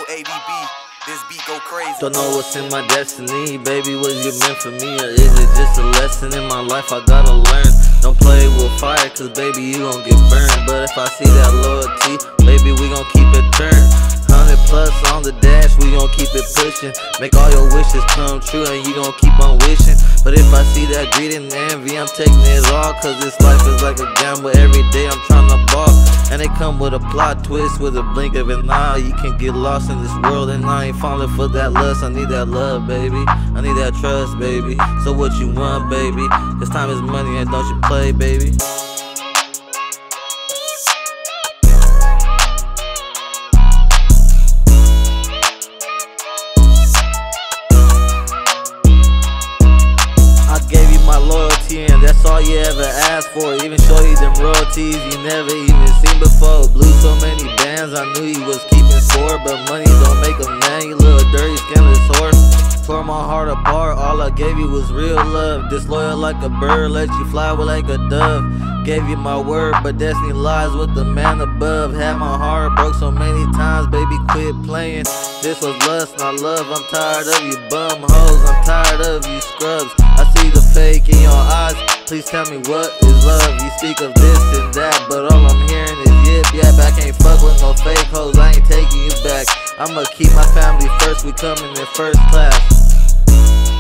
ADB, this beat go crazy. Don't know what's in my destiny, baby, was you meant for me? Or is it just a lesson in my life I gotta learn? Don't play with fire, cause baby, you gon' get burned. But if I see that loyalty, baby, we gon' keep it turned. 100 plus on the dash, we gon' keep it pushing. Make all your wishes come true and you gon' keep on wishing. But if I see that greed and envy, I'm taking it all. Cause this life is like a gamble, every day I'm tryna ball. And it come with a plot twist, with a blink of an eye. You can get lost in this world and I ain't falling for that lust. I need that love, baby, I need that trust, baby. So what you want, baby? Cause time is money and don't you play, baby. Gave you my loyalty and that's all you ever asked for. Even show you them royalties you never even seen before. Blew so many bands, I knew you was keeping score. But money don't make a man, you little dirty skinless horse. Tore my heart apart, all I gave you was real love. Disloyal like a bird, let you fly with like a dove. Gave you my word, but destiny lies with the man above. Had my heart broke so many times, baby, quit playing. This was lust, not love. I'm tired of you bum hoes, I'm tired of you scrubs. I see the fake in your eyes, please tell me what is love. You speak of this and that, but all I'm hearing is yip yap. I can't fuck with no fake hoes, I ain't taking you back. I'ma keep my family first, we coming in first class.